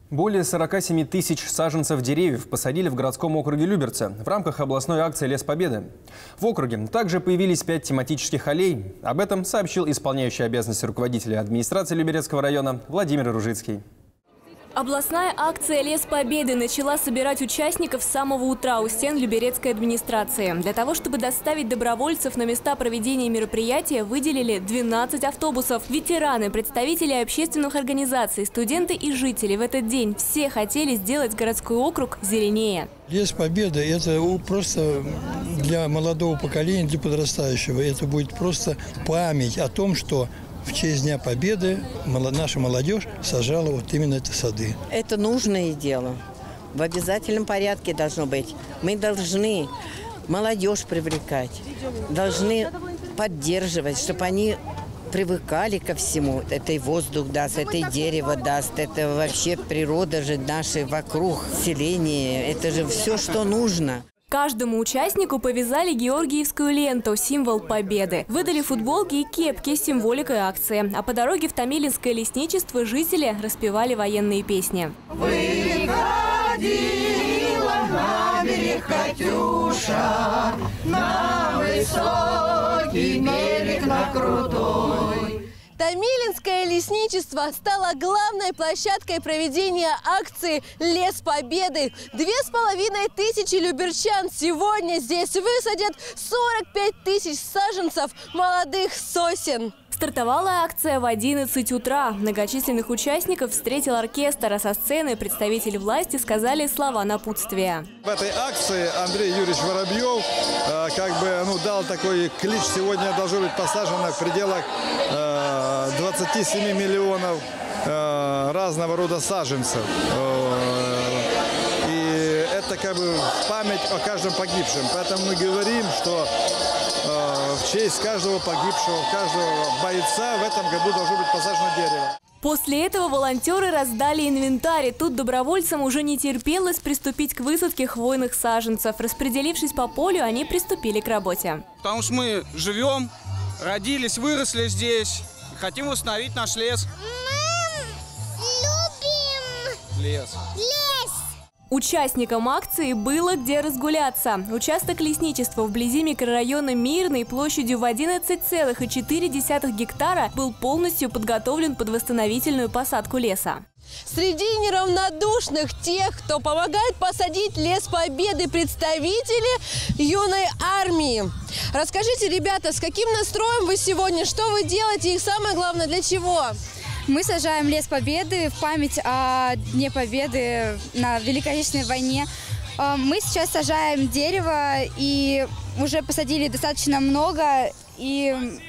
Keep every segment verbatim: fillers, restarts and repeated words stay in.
Более сорока семи тысяч саженцев деревьев посадили в городском округе Люберцы в рамках областной акции «Лес Победы». В округе также появились пять тематических аллей. Об этом сообщил исполняющий обязанности руководителя администрации Люберецкого района Владимир Ружицкий. Областная акция «Лес Победы» начала собирать участников с самого утра у стен Люберецкой администрации. Для того, чтобы доставить добровольцев на места проведения мероприятия, выделили двенадцать автобусов. Ветераны, представители общественных организаций, студенты и жители в этот день все хотели сделать городской округ зеленее. Лес Победы – это просто для молодого поколения, для подрастающего. Это будет просто память о том, что в честь Дня Победы наша молодежь сажала вот именно эти сады. Это нужное дело. В обязательном порядке должно быть. Мы должны молодежь привлекать, должны поддерживать, чтобы они привыкали ко всему. Это и воздух даст, это и дерево даст, это вообще природа же наша вокруг, селение. Это же все, что нужно. Каждому участнику повязали георгиевскую ленту – символ победы. Выдали футболки и кепки с символикой акции. А по дороге в Томилинское лесничество жители распевали военные песни. Выходила на берег Катюша, на высокий берег, на крутой. Томилинское лесничество стало главной площадкой проведения акции «Лес Победы». Две с половиной тысячи люберчан сегодня здесь высадят сорок пять тысяч саженцев молодых сосен. Стартовала акция в одиннадцать утра. Многочисленных участников встретил оркестр, а со сцены представители власти сказали слова напутствия. В этой акции Андрей Юрьевич Воробьев э, как бы ну, дал такой клич: сегодня должно быть посажено в пределах э, двадцати семи миллионов э, разного рода саженцев. Э, и это как бы память о каждом погибшем. Поэтому мы говорим, что в честь каждого погибшего, каждого бойца в этом году должно быть посажено дерево. После этого волонтеры раздали инвентарь. Тут добровольцам уже не терпелось приступить к высадке хвойных саженцев. Распределившись по полю, они приступили к работе. Потому что мы живем, родились, выросли здесь, и хотим восстановить наш лес. Мы любим лес. лес. Участникам акции было где разгуляться. Участок лесничества вблизи микрорайона Мирный площадью в одиннадцать целых четыре десятых гектара был полностью подготовлен под восстановительную посадку леса. Среди неравнодушных тех, кто помогает посадить Лес Победы, представители юной армии. Расскажите, ребята, с каким настроем вы сегодня, что вы делаете и самое главное, для чего? Мы сажаем Лес Победы в память о Дне Победы на Великой Отечественной войне. Мы сейчас сажаем дерево и уже посадили достаточно много и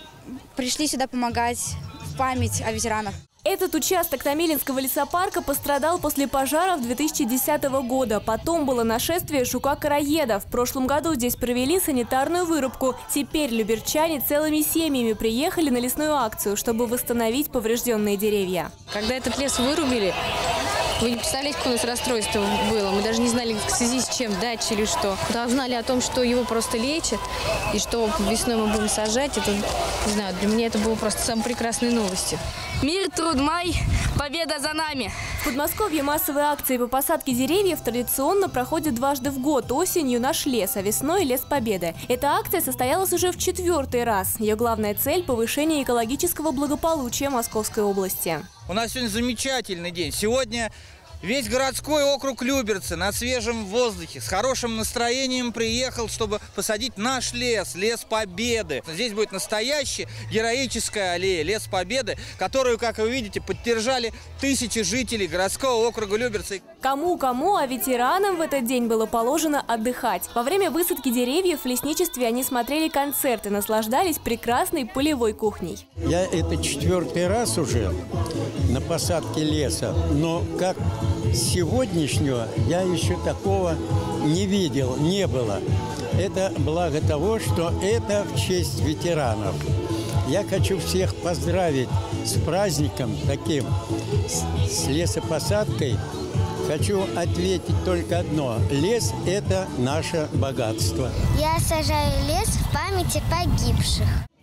пришли сюда помогать в память о ветеранах. Этот участок Томилинского лесопарка пострадал после пожаров две тысячи десятого года. Потом было нашествие жука-короеда. В прошлом году здесь провели санитарную вырубку. Теперь люберчане целыми семьями приехали на лесную акцию, чтобы восстановить поврежденные деревья. Когда этот лес вырубили, вы не представляете, какое у нас расстройство было. Мы даже не знали, в связи с чем, дача или что. Да, узнали о том, что его просто лечат, и что весной мы будем сажать. Это, не знаю, для меня это было просто самой прекрасной новостью. Мир, труд, май, победа за нами! В Подмосковье массовые акции по посадке деревьев традиционно проходят дважды в год. Осенью «Наш лес», а весной «Лес Победы». Эта акция состоялась уже в четвертый раз. Ее главная цель – повышение экологического благополучия Московской области. У нас сегодня замечательный день. Сегодня весь городской округ Люберцы на свежем воздухе, с хорошим настроением приехал, чтобы посадить наш лес, Лес Победы. Здесь будет настоящая героическая аллея, Лес Победы, которую, как вы видите, поддержали тысячи жителей городского округа Люберцы. Кому-кому, а ветеранам в этот день было положено отдыхать. Во время высадки деревьев в лесничестве они смотрели концерты, наслаждались прекрасной полевой кухней. Я это четвертый раз уже на посадке леса, но как сегодняшнего я еще такого не видел, не было. Это благо того, что это в честь ветеранов. Я хочу всех поздравить с праздником таким, с лесопосадкой. Хочу ответить только одно. Лес – это наше богатство. Я сажаю лес в память о погибших.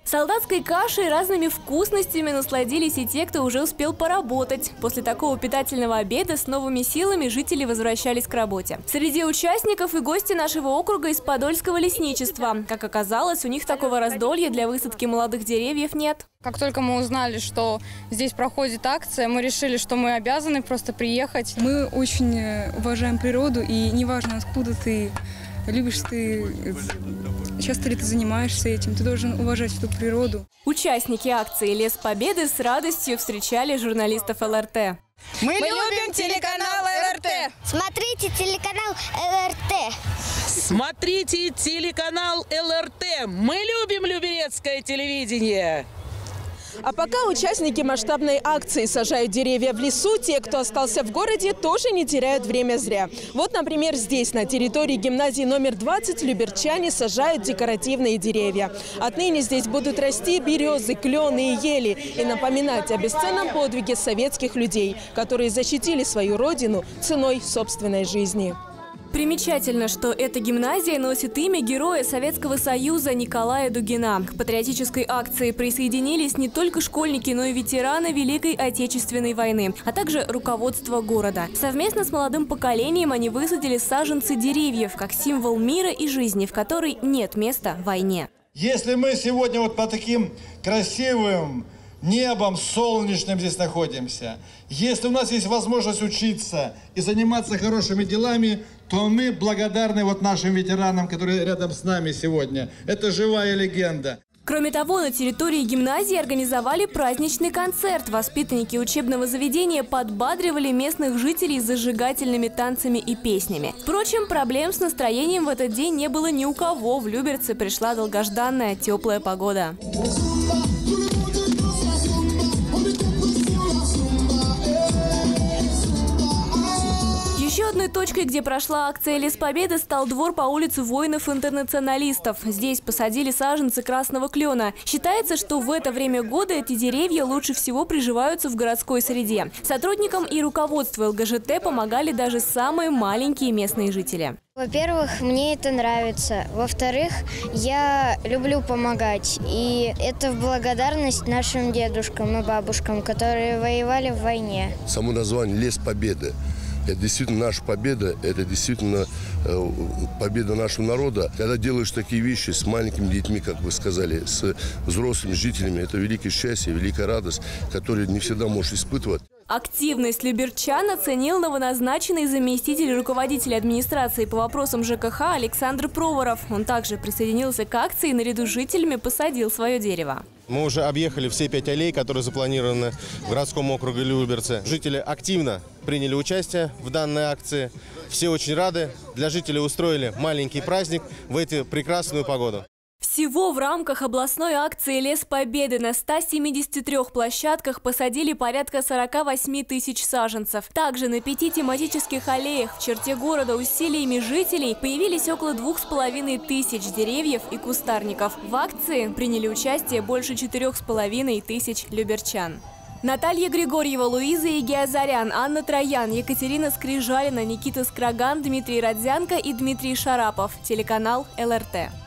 Солдатской кашей и разными вкусностями насладились и те, кто уже успел поработать. После такого питательного обеда с новыми силами жители возвращались к работе. Среди участников и гости нашего округа из Подольского лесничества. Как оказалось, у них такого раздолья для высадки молодых деревьев нет. Как только мы узнали, что здесь проходит акция, мы решили, что мы обязаны просто приехать. Мы очень уважаем природу, и неважно, откуда ты, любишь ты, часто ли ты занимаешься этим, ты должен уважать эту природу. Участники акции «Лес Победы» с радостью встречали журналистов эл эр тэ. Мы, Мы любим телеканал эл эр тэ. Смотрите телеканал эл эр тэ. Смотрите телеканал эл эр тэ. Мы любим люберецкое телевидение. А пока участники масштабной акции сажают деревья в лесу, те, кто остался в городе, тоже не теряют время зря. Вот, например, здесь, на территории гимназии номер двадцать, люберчане сажают декоративные деревья. Отныне здесь будут расти березы, клены и ели и напоминать о бесценном подвиге советских людей, которые защитили свою родину ценой собственной жизни. Примечательно, что эта гимназия носит имя героя Советского Союза Николая Дугина. К патриотической акции присоединились не только школьники, но и ветераны Великой Отечественной войны, а также руководство города. Совместно с молодым поколением они высадили саженцы деревьев, как символ мира и жизни, в которой нет места войне. Если мы сегодня вот по таким красивым небом солнечным здесь находимся, если у нас есть возможность учиться и заниматься хорошими делами, то мы благодарны вот нашим ветеранам, которые рядом с нами сегодня. Это живая легенда. Кроме того, на территории гимназии организовали праздничный концерт. Воспитанники учебного заведения подбадривали местных жителей зажигательными танцами и песнями. Впрочем, проблем с настроением в этот день не было ни у кого. В Люберцы пришла долгожданная теплая погода. Еще одной точкой, где прошла акция «Лес Победы», стал двор по улице воинов-интернационалистов. Здесь посадили саженцы красного клена. Считается, что в это время года эти деревья лучше всего приживаются в городской среде. Сотрудникам и руководству эл гэ жэ тэ помогали даже самые маленькие местные жители. Во-первых, мне это нравится. Во-вторых, я люблю помогать. И это в благодарность нашим дедушкам и бабушкам, которые воевали в войне. Само название «Лес Победы». Это действительно наша победа, это действительно э, победа нашего народа. Когда делаешь такие вещи с маленькими детьми, как вы сказали, с взрослыми жителями, это великое счастье, великая радость, которую не всегда можешь испытывать. Активность люберчан оценил новоназначенный заместитель руководителя администрации по вопросам жэ ка ха Александр Проворов. Он также присоединился к акции и наряду с жителями посадил свое дерево. Мы уже объехали все пять аллей, которые запланированы в городском округе Люберцы. Жители активно приняли участие в данной акции. Все очень рады. Для жителей устроили маленький праздник в эту прекрасную погоду. Всего в рамках областной акции «Лес Победы» на ста семидесяти трёх площадках посадили порядка сорока восьми тысяч саженцев. Также на пяти тематических аллеях в черте города усилиями жителей появились около двух с половиной тысяч деревьев и кустарников. В акции приняли участие больше четырех с половиной тысяч люберчан. Наталья Григорьева, Луиза Егиазарян, Анна Троян, Екатерина Скрижалина, Никита Скраган, Дмитрий Родзянко и Дмитрий Шарапов. Телеканал эл эр тэ.